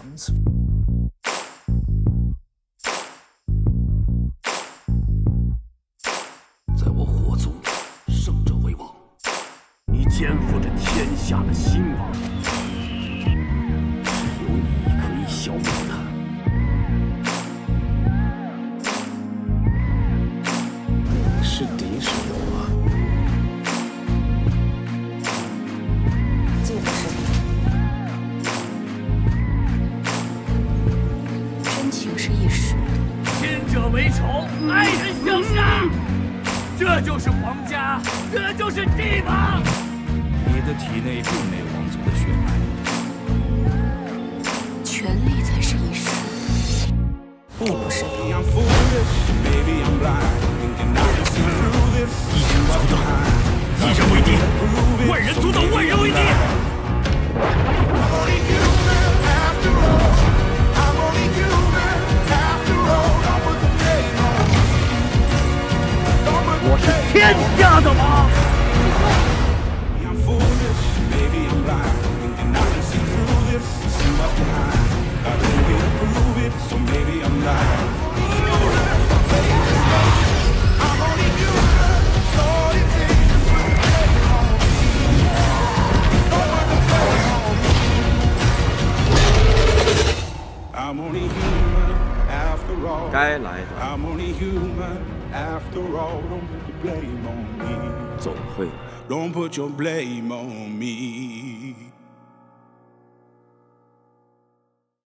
肠子。 在我火族，胜者为王。你肩负着天下的兴亡，只有你可以消灭它。 是敌是友啊？ 既不是敌，真情是一时的。 亲者为仇，爱人相杀，这就是皇家，这就是帝王。 你的体内并没有王族的血脉， 权力才是一时，你不是敌。 一人阻挡，一人为敌；万人阻挡，万人为敌。 我是天下的王。 该来的总会来。